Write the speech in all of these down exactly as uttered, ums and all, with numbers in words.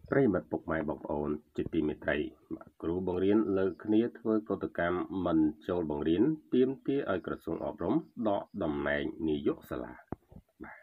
ប្រិយមិត្តពុកម៉ែបងប្អូនជាទីមេត្រីគ្រូបង្រៀនលើកគ្នាធ្វើកតកម្មមិនចូលបង្រៀនទាមទារឲ្យក្រសួងអប់រំដកតំណែងនាយកសាលាបាទ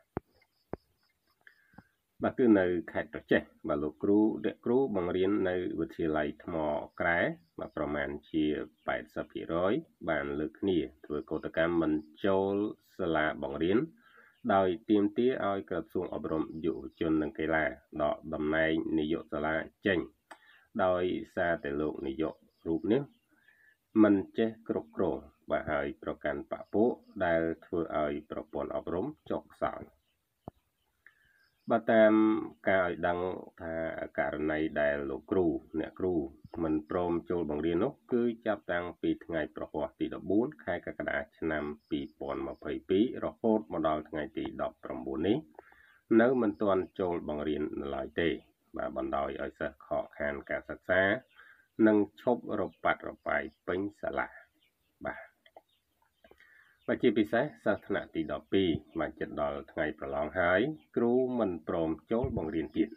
បាទគឺនៅខេត្តត្រចេះបាទលោកគ្រូអ្នកគ្រូបង្រៀននៅវិទ្យាល័យថ្មក្រែបាទប្រមាណជា八十ភាគរយបានលើកគ្នាធ្វើកតកម្មមិនចូលសាលាបង្រៀនដោយទាមទារឲ្យក្រសួងអប់រំយុវជននិងកីឡាដកតំណែងនាយកសាលាចេញដោយសារតែលោកនាយករូបនេះមិនចេះគ្រប់គ្រងបាទហើយប្រកាន់បពុដែលធ្វើឲ្យប្រព័ន្ធអប់រំចុះខ្សោយបាទតាមការឲ្យដឹងថាករណីដែលលោកគ្រូអ្នកគ្រូមិនព្រមចូលបង្រៀននោះគឺចាប់តាំងពីថ្ងៃប្រហ័សទីដប់បួនខែកក្កដាឆ្នាំពីរពាន់ម្ភៃពីររហូតមកដល់ថ្ងៃទីដប់ប្រាំបួននេះនៅមិនទាន់ចូលបង្រៀននៅឡើយទេបាទបណ្ដោយឲ្យសិស្សខកខានការសិក្សានិងឈប់រប៉ាត់របាយពេញសាលាបាទបាទជាពិសេសសិស្សថ្នាក់ទីដប់ពីរមកជិតដល់ថ្ងៃប្រឡងហើយគ្រូមិនព្រមចូលបង្រៀនទៀត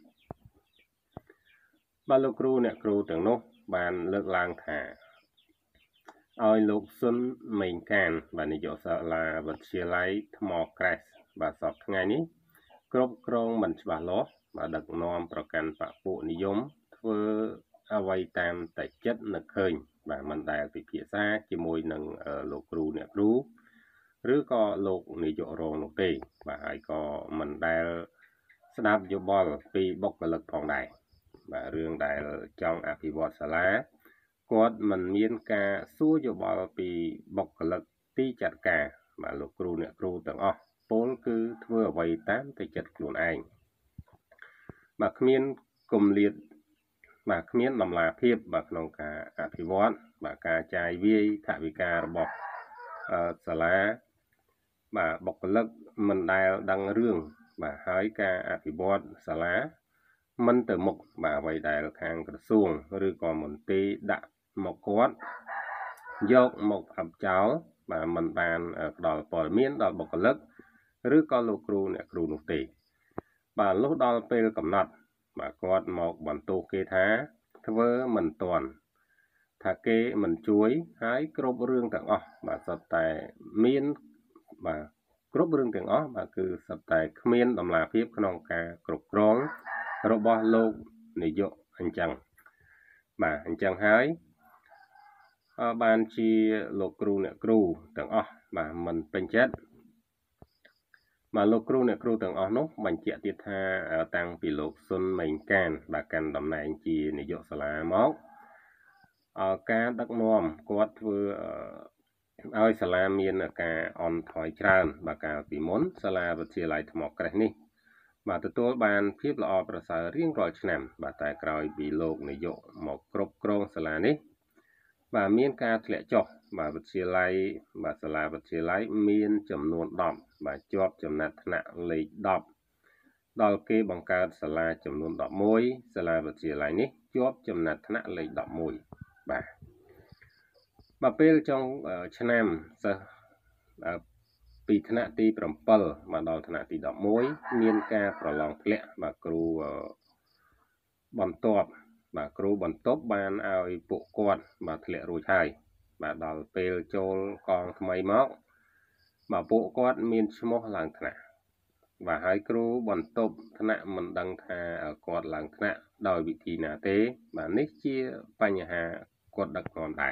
បាទលោកគ្រូអ្នកគ្រូទាំងនោះបានលើកឡើងថាឲ្យលោកស៊ុនមេងកានបាទនាយកសាលាវិទ្យាល័យថ្មក្រេសបាទសប្តាហ៍ថ្ងៃនេះគ្រប់គ្រងមិនច្បាស់លាស់បាទដឹកនាំប្រកាន់បពុនិយមធ្វើអ្វីតាមតែចិត្តនឹកឃើញបាទមិនដែលពិភាក្សាជាមួយនឹងលោកគ្រូអ្នកគ្រូឬក៏លោកនាយករងនោះទេបាទហើយក៏មិនដែលស្ដាប់យោបល់ពីបុគ្គលិកផងដែរបាទរឿងដែលចង់អភិវឌ្ឍសាលាគាត់មិនមានការសួរយោបល់ពីបុគ្គលិកទីចាត់ការបាទលោកគ្រូអ្នកគ្រូទាំងអស់ពលគឺធ្វើអ្វីតាមតែចិត្តខ្លួនឯងបាទគ្មានគម្លាតបាទគ្មានដំណាភាពបាទក្នុងការអភិវឌ្ឍបាទការចាយវាយថវិការបស់សាលាបាទបុគ្គលិកមិនដែលដឹងរឿងបាទហើយការអភិវឌ្ឍសាលាមិនទៅមុខបាទអ្វីដែលខាងក្រសួងឬក៏មន្ទីរដាក់មកគាត់យកមកផ្អាប់ចោលបាទមិនបានផ្ដល់ព័ត៌មានដល់បុគ្គលិកឬក៏លោកគ្រូអ្នកគ្រូនោះទេបាទលុះដល់ពេលកំណត់បាទគាត់មកបន្ទោសគេថាធ្វើមិនទាន់ថាគេមិនជួយហើយគ្រប់រឿងទាំងអស់បាទសុទ្ធតែមានបាទគ្រប់រឿងទាំងអស់បាទគឺសុទ្ធតែគ្មានដំណាភាពក្នុងការគ្រប់គ្រងរបស់លោកនាយកអញ្ចឹងបាទអញ្ចឹងហើយបានជាលោកគ្រូអ្នកគ្រូទាំងអស់បាទមិនពេញចិត្តបាទលោកគ្រូអ្នកគ្រូទាំងអស់នោះបញ្ជាក់ទៀតថាតាំងពីលោកស៊ុនមេងកានបាទកាន់តំណែងជានាយកសាលាមកការដឹកនាំគាត់ធ្វើឲ្យសាលាមានការអន់ថយច្រើនបាទកាលពីមុនសាលាវិទ្យាល័យថ្មក្រេសនេះបាទទទួលបានភាពល្អប្រសើររៀងរាល់ឆ្នាំបាទតែក្រោយពីលោកនាយកមកគ្រប់គ្រងសាលានេះបាទមានការធ្លាក់ចុះបាទវិទ្យាល័យបាទសាលាវិទ្យាល័យមានចំនួនដប់បាទជាប់ចំណាត់ថ្នាក់លេខដប់ដល់គេបង្កើតសាលាចំនួនដប់មួយសាលាវិទ្យាល័យនេះជាប់ចំណាត់ថ្នាក់លេខដប់មួយបាទបាទពេលចុងឆ្នាំសិស្សពីថ្នាក់ទី7មកដល់ថ្នាក់ទីដប់មួយមានការប្រឡងធ្លាក់បាទគ្រូបន្ទាប់បាទគ្រូបន្ទប់បានឲ្យពួកគាត់បាទធ្លាក់រួចហើយបាទដល់ពេលចូលកងថ្មីមកបាទពួកគាត់មានឈ្មោះឡើងថ្នាក់បាទហើយគ្រូបន្ទប់ថ្នាក់មិនដឹងថាគាត់ឡើងថ្នាក់ដោយវិធីណាទេបាទនេះជាបញ្ហាគាត់ដឹកនាំដែរ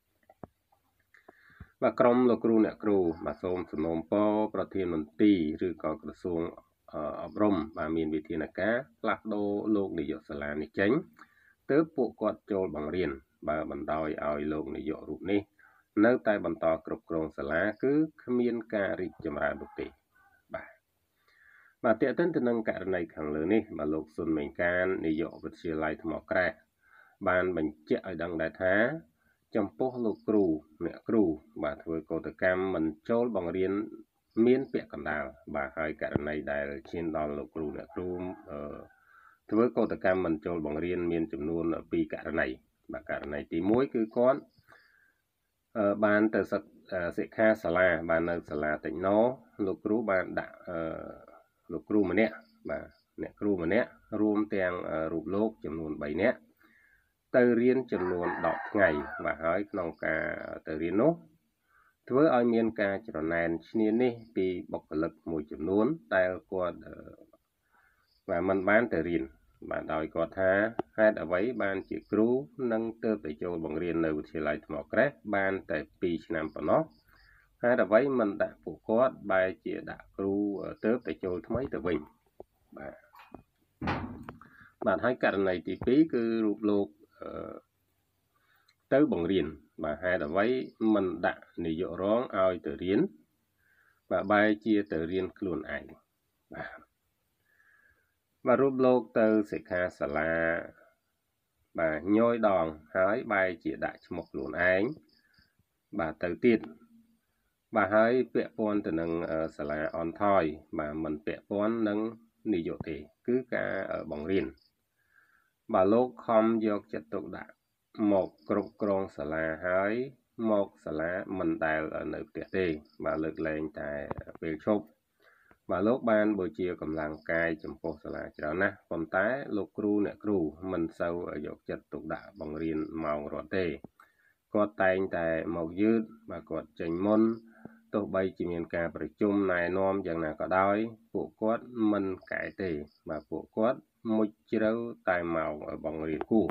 បាទក្រុមលោកគ្រូអ្នកគ្រូបាទសូមសំណូមពរប្រធានមន្ទីរឬក៏ក្រសួងអប់រំបាទមានវិធានការផ្លាស់ប្ដូរលោកនាយកសាលានេះចេញទើបពួកគាត់ចូលបង្រៀនបើបណ្ដោយឲ្យលោកនាយករូបនេះនៅតែបន្តគ្រប់គ្រងសាលាគឺគ្មានការរីកចម្រើននោះទេបាទបាទតើទៅទៅនឹងករណីខាងលើនេះបាទលោកស៊ុនមេងកាននាយកវិទ្យាល័យថ្មក្រេសបានបញ្ជាក់ឲ្យដឹងដែរថាចំពោះលោកគ្រូអ្នកគ្រូបាទធ្វើកតកម្មមិនចូលបង្រៀនមានពាក់កណ្ដាលបាទហើយករណីដែលឈានដល់លោកគ្រូអ្នកគ្រូធ្វើកតកម្មមិនចូលបង្រៀនមានចំនួនពីរករណីបាទករណីទីមួយគឺគាត់បានទៅសិក្ខាសាលាបាននៅសាលាតិចណោលោកគ្រូបានដាក់លោកគ្រូម្នាក់បាទអ្នកគ្រូម្នាក់រួមទាំងរូបលោកចំនួនបីនាក់ទៅរៀនចំនួនដប់ថ្ងៃបាទហើយក្នុងការទៅរៀននោះធ្វើឲ្យមានការច្រណែនឈ្នានេះពីបុគ្គលិកមួយចំនួនដែលគាត់បាទមិនបានទៅរៀនបាទដោយគាត់ថាហេតុអ្វីបានជាគ្រូនឹងទៅទៅចូលបង្រៀននៅវិទ្យាល័យថ្មក្រេសបានតែពីរឆ្នាំប៉ុណ្ណោះហេតុអ្វីមិនដាក់ពួកគាត់បែរជាដាក់គ្រូទៅទៅចូលថ្មីទៅវិញបាទបាទហើយករណីទីពីរគឺរូបលោកទៅបង្រៀនបាទហេតុអ្វីមិនដាក់នាយករងឲ្យទៅរៀនបាទបែរជាទៅរៀនខ្លួនឯងបាទបាទរូបលោកទៅសិក្ខាសាលាបាទញយដងហើយបែរជាដាក់ឈ្មោះខ្លួនឯងបាទទៅទៀតបាទហើយពាក់ព័ន្ធទៅនឹងសាលាអនថយបាទមិនពាក់ព័ន្ធនឹងនាយកទេគឺការបង្រៀនបាទលោកខំយកចិត្តទុកដាក់មកគ្រប់គ្រងសាលាហើយមកសាលាមិនដែលនៅផ្ទះទេបាទលើកលែងតែពេលឈប់បាទលោកបានបូជាកម្លាំងកាយចំពោះសាលាច្រើនណាស់ប៉ុន្តែលោកគ្រូអ្នកគ្រូមិនសូវយកចិត្តទុកដាក់បង្រៀនម៉ោងរត់ទេគាត់តែងតែមកយឺតបាទគាត់ចេញមុនទោះបីជាមានការប្រជុំណែនាំយ៉ាងណាក៏ដោយពួកគាត់មិនកែទេបាទពួកគាត់មុជជ្រៅតែមកបង្រៀនគួរ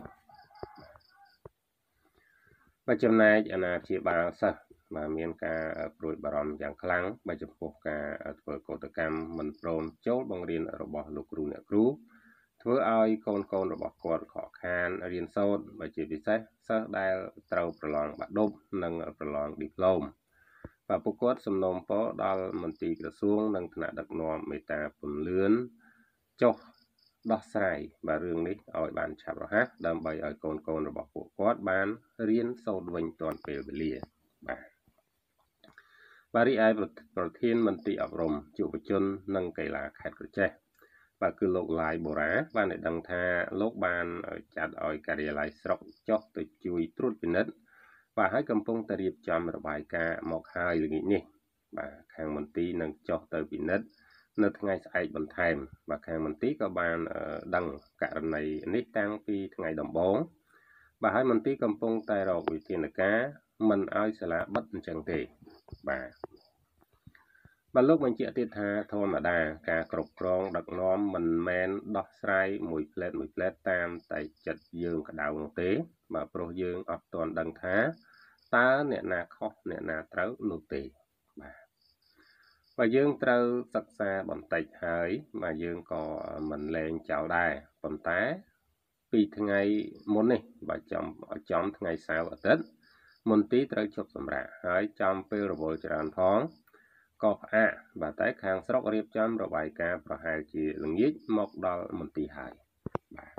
បាទចំណែកអាណាព្យាបាលសិស្សបាទមានការព្រួយបារម្ភយ៉ាងខ្លាំងបាទចំពោះការធ្វើកោតកម្មមិនព្រមចូលបង្រៀនរបស់លោកគ្រូអ្នកគ្រូធ្វើឲ្យកូនកូនរបស់គាត់ខកខានរៀនសូត្របាទជាពិសេសសិស្សដែលត្រូវប្រឡងបាក់ឌុបនិងប្រឡងឌីប្លូមបាទពួកគាត់សំណូមពរដល់មន្ត្រីក្រសួងនិងថ្នាក់ដឹកនាំមេត្តាពន្លឿនចុះដោះស្រាយបាទរឿងនេះឲ្យបានឆាប់រហ័សដើម្បីឲ្យកូនកូនរបស់ពួកគាត់បានរៀនសូត្រវិញទាន់ពេលវេលាបាទបាទរីឯប្រធានមន្ត្រីអប់រំយុវជននិងកីឡាខេត្តក្រចេះបាទគឺលោកឡាយបូរ៉ាបានឲ្យដឹងថាលោកបានចាត់ឲ្យការិយាល័យស្រុកចុះទៅជួយត្រួតពិនិត្យបាទហើយកំពុងតែរៀបចំរបាយការណ៍មកហើយល្ងាចនេះបាទខាងមន្ត្រីនឹងចុះទៅពិនិត្យនៅថ្ងៃស្អែកបន្ថែមបាទខាងមន្ត្រីក៏បានដឹងករណីនេះតាំងពីថ្ងៃដំបូងបាទហើយមន្ត្រីកំពុងតែរកវិធានការមិនឲ្យសាលាបិទអញ្ចឹងទេបាទបាទលោកបញ្ជាក់ទៀតថាធម្មតាការគ្រប់គ្រងដឹកនាំមិនមែនដោះស្រាយមួយផ្លែតមួយផ្លែតតាមតែចិត្តយើងក្តៅនោះទេបាទព្រោះយើងអត់ទាន់ដឹងថាតើអ្នកណាខុសអ្នកណាត្រូវនោះទេបាទបាទយើងត្រូវសិក្សាបន្តិចហើយបាទយើងក៏មិនលែងចោលដែរប៉ុន្តែពីថ្ងៃមុននេះបាទចំចំថ្ងៃសៅរ៍អាទិត្យមន្ត្រីត្រូវជប់សម្រាកហើយចំពេលរវល់ច្រើនផងក៏ផ្អាកបាទតែខាងស្រុករៀបចំរបាយការណ៍ប្រហែលជាល្ងាចមកដល់មន្ត្រីហើយបាទ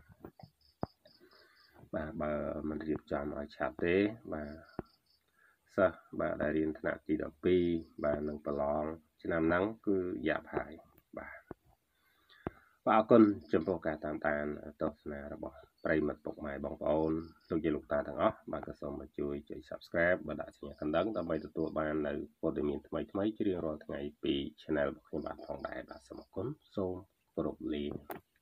បាទបើមិនរៀបចំឲ្យឆាប់ទេបាទសិស្សបាទដែលរៀនថ្នាក់ទីដប់ពីរបាទនឹងប្រឡងឆ្នាំហ្នឹងគឺយ៉ាប់ហើយបាទបាទអរគុណចំពោះការតាមដានទស្សនារបស់ប្រិយមិត្តពុកម៉ែបងប្អូនលោកយាយលោកតាទាំងអស់បាទក៏សូមមកជួយចុច Subscribe បាទដាក់សញ្ញាកណ្ដឹងដើម្បីទទួលបាននៅព័ត៌មានថ្មីៗជារៀងរាល់ថ្ងៃពី Channel របស់ខ្ញុំបាទផងដែរបាទសូមអរគុណសូមគោរពលា